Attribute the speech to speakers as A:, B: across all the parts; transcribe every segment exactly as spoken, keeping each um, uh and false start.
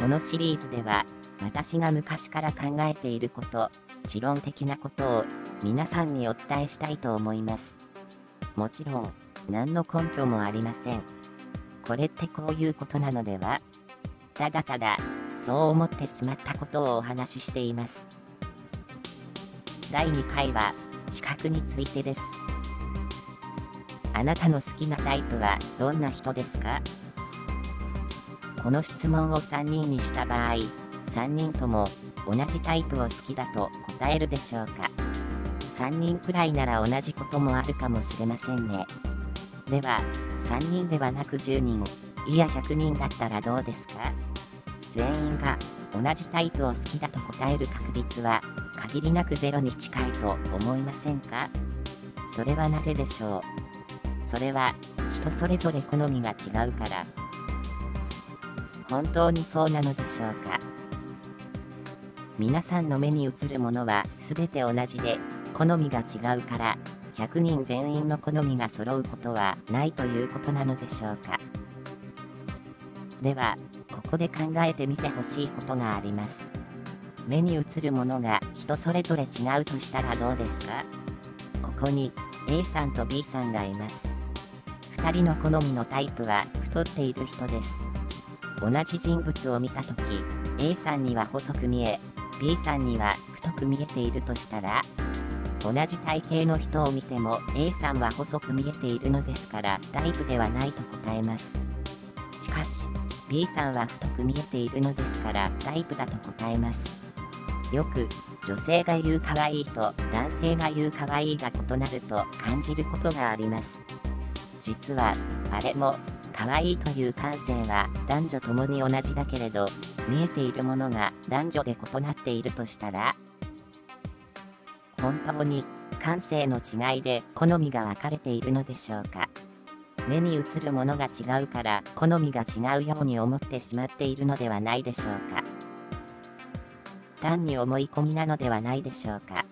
A: このシリーズでは、私が昔から考えていること、持論的なことを皆さんにお伝えしたいと思います。もちろん、何の根拠もありません。これってこういうことなのでは？ただただ、そう思ってしまったことをお話ししています。だいにかいは、視覚についてです。あなたの好きなタイプはどんな人ですか？この質問をさんにんにした場合、さんにんとも同じタイプを好きだと答えるでしょうか？さんにんくらいなら同じこともあるかもしれませんね。では、さんにんではなくじゅうにん、いやひゃくにんだったらどうですか？全員が同じタイプを好きだと答える確率は限りなくゼロに近いと思いませんか？それはなぜでしょう？それは人それぞれ好みが違うから。本当にそうなのでしょうか？皆さんの目に映るものは全て同じで、好みが違うから、ひゃくにん全員の好みが揃うことはないということなのでしょうか？では、ここで考えてみてほしいことがあります。目に映るものが人それぞれ違うとしたらどうですか？ここに A さんと B さんがいます。ふたりの好みのタイプは太っている人です。同じ人物を見たとき、A さんには細く見え、B さんには太く見えているとしたら、同じ体型の人を見ても A さんは細く見えているのですからタイプではないと答えます。しかし、B さんは太く見えているのですからタイプだと答えます。よく、女性が言う可愛いと男性が言う可愛いが異なると感じることがあります。実は、あれも、可愛いという感性は男女ともに同じだけれど、見えているものが男女で異なっているとしたら、本当に感性の違いで好みが分かれているのでしょうか？目に映るものが違うから好みが違うように思ってしまっているのではないでしょうか？単に思い込みなのではないでしょうか？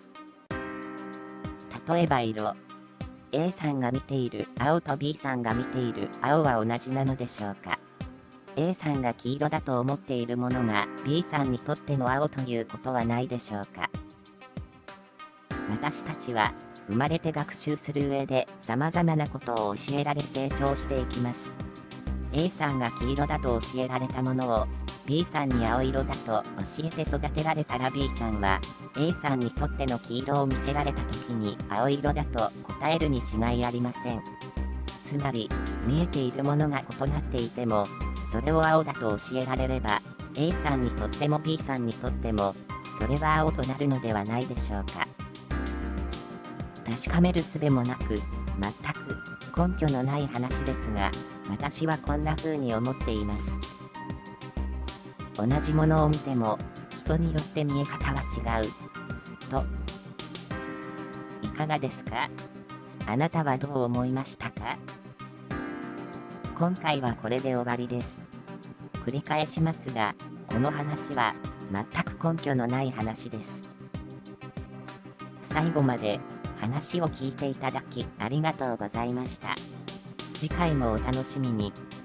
A: 例えば色。A さんが見ている青と B さんが見ている青は同じなのでしょうか？ A さんが黄色だと思っているものが B さんにとっての青ということはないでしょうか？私たちは生まれて学習する上で様々なことを教えられ成長していきます。A さんが黄色だと教えられたものを B さんに青色だと教えて育てられたら B さんは A さんにとっての黄色を見せられた時に青色だと答えるに違いありません。つまり、見えているものが異なっていても、それを青だと教えられれば、A さんにとっても B さんにとっても、それは青となるのではないでしょうか。確かめる術もなく、全く根拠のない話ですが、私はこんな風に思っています。同じものを見ても、人によって見え方は違う。と。いかがですか？あなたはどう思いましたか？今回はこれで終わりです。繰り返しますが、この話は全く根拠のない話です。最後まで話を聞いていただきありがとうございました。次回もお楽しみに。